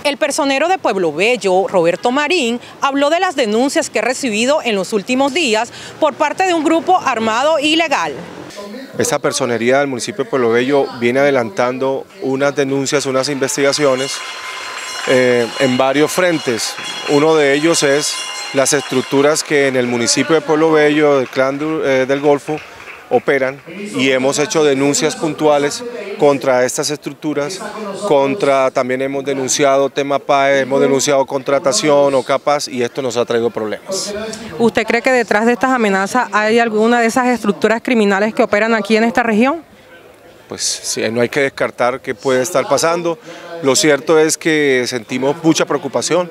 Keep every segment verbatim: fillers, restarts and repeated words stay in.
El personero de Pueblo Bello, Roberto Marín, habló de las denuncias que ha recibido en los últimos días por parte de un grupo armado ilegal. Esta personería del municipio de Pueblo Bello viene adelantando unas denuncias, unas investigaciones eh, en varios frentes. Uno de ellos es las estructuras que en el municipio de Pueblo Bello, del Clan eh, del Golfo, operan, y hemos hecho denuncias puntuales contra estas estructuras, contra también hemos denunciado tema P A E, hemos denunciado contratación o capas, y esto nos ha traído problemas. ¿Usted cree que detrás de estas amenazas hay alguna de esas estructuras criminales que operan aquí en esta región? Pues sí, no hay que descartar que puede estar pasando. Lo cierto es que sentimos mucha preocupación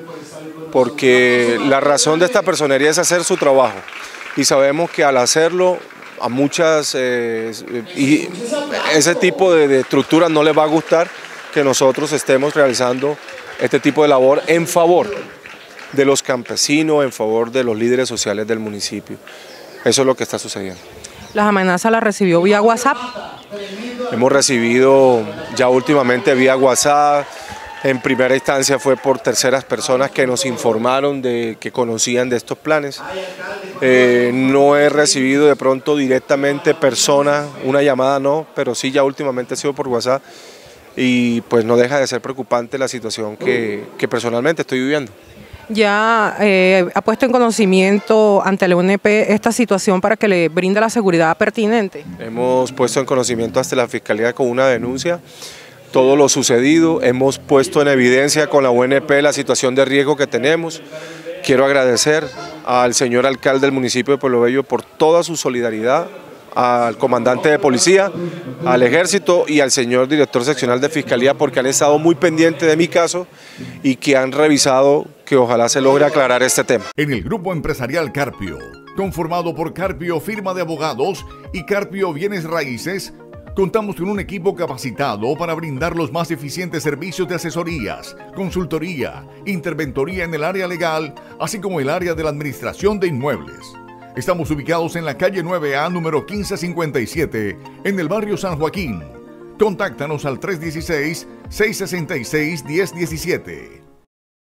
porque la razón de esta personería es hacer su trabajo, y sabemos que al hacerlo a muchas, eh, y ese tipo de, de estructuras no les va a gustar que nosotros estemos realizando este tipo de labor en favor de los campesinos, en favor de los líderes sociales del municipio. Eso es lo que está sucediendo. ¿Las amenazas las recibió vía WhatsApp? Hemos recibido ya últimamente vía WhatsApp. En primera instancia fue por terceras personas que nos informaron de que conocían de estos planes. Eh, no he recibido de pronto directamente persona, una llamada no, pero sí ya últimamente ha sido por WhatsApp, y pues no deja de ser preocupante la situación que, que personalmente estoy viviendo. ¿Ya eh, ha puesto en conocimiento ante la U N P esta situación para que le brinde la seguridad pertinente? Hemos puesto en conocimiento hasta la Fiscalía con una denuncia todo lo sucedido, hemos puesto en evidencia con la U N P la situación de riesgo que tenemos. Quiero agradecer al señor alcalde del municipio de Pueblo Bello por toda su solidaridad, al comandante de policía, al ejército y al señor director seccional de Fiscalía, porque han estado muy pendientes de mi caso y que han revisado que ojalá se logre aclarar este tema. En el grupo empresarial Carpio, conformado por Carpio Firma de Abogados y Carpio Bienes Raíces, contamos con un equipo capacitado para brindar los más eficientes servicios de asesorías, consultoría, interventoría en el área legal, así como el área de la administración de inmuebles. Estamos ubicados en la calle nueve A, número quince cincuenta y siete, en el barrio San Joaquín. Contáctanos al tres uno seis, seis seis seis, uno cero uno siete.